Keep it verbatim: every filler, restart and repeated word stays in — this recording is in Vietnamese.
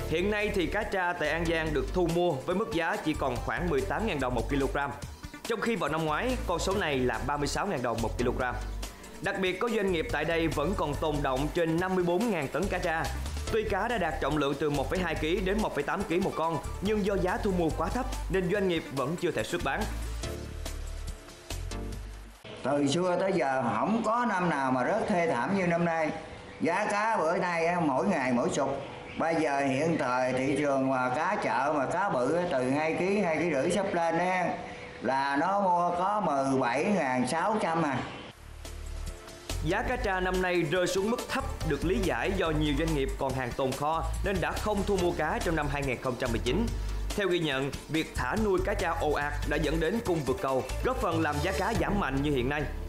Hiện nay thì cá tra tại An Giang được thu mua với mức giá chỉ còn khoảng mười tám nghìn đồng một kg, trong khi vào năm ngoái con số này là ba mươi sáu nghìn đồng một kg. Đặc biệt có doanh nghiệp tại đây vẫn còn tồn động trên năm mươi bốn nghìn tấn cá tra. Tuy cá đã đạt trọng lượng từ một phẩy hai ki lô gam đến một phẩy tám ki lô gam một con, nhưng do giá thu mua quá thấp nên doanh nghiệp vẫn chưa thể xuất bán. Từ xưa tới giờ không có năm nào mà rớt thê thảm như năm nay. Giá cá bữa nay mỗi ngày mỗi chục. Bây giờ hiện thời thị trường mà cá chợ mà cá bự từ hai ki lô gam, hai ki lô gam rưỡi sắp lên á, là nó mua có mười bảy nghìn sáu trăm à. Giá cá tra năm nay rơi xuống mức thấp được lý giải do nhiều doanh nghiệp còn hàng tồn kho nên đã không thu mua cá trong năm hai nghìn không trăm mười chín. Theo ghi nhận, việc thả nuôi cá tra ồ ạt đã dẫn đến cung vượt cầu, góp phần làm giá cá giảm mạnh như hiện nay.